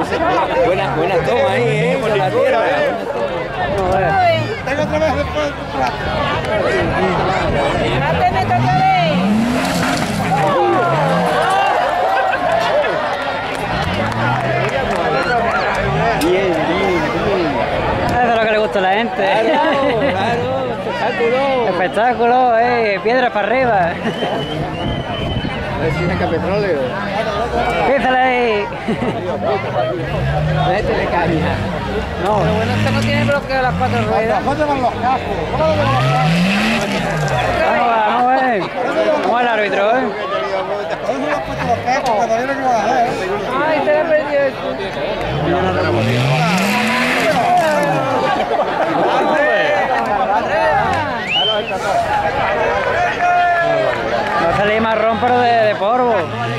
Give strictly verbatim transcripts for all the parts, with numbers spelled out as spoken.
Buena, buena toma ahí, ¿eh? Por la tierra. Tengo otra vez después del plato. Bien, bien, bien. Eso es lo que le gusta a la gente. Claro, claro, espectáculo. Espectáculo, eh, piedras para arriba. A ver si saca petróleo. Písale ahí. Métele caña. No, lo bueno es que no tiene bloqueo las cuatro ruedas. ¿Dónde van los cascos? ¿Cómo van los cascos? Vamos, vamos a ver. Vamos al árbitro, eh. ¿Dónde se han puesto los cascos? Cuando viene que van a hacer, ¿eh? Ay, se le perdió esto. No salí marrón, pero de, de polvo.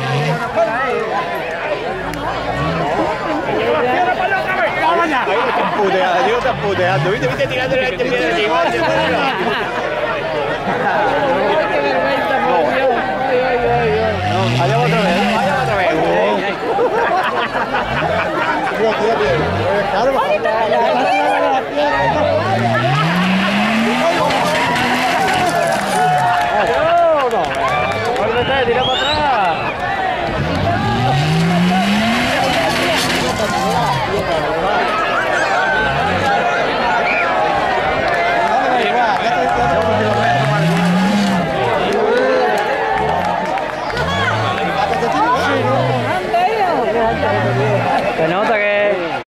Ahí lo están puteando, yo lo están puteando. ¿Viste? ¿Viste tirando la gente piedra de igual? Qué vergüenza, por Dios. Ay, ay, ay, ay. Vaya otra vez, vaya otra vez. Tío, tío, tío. Claro, Tira para atrás. Se nota que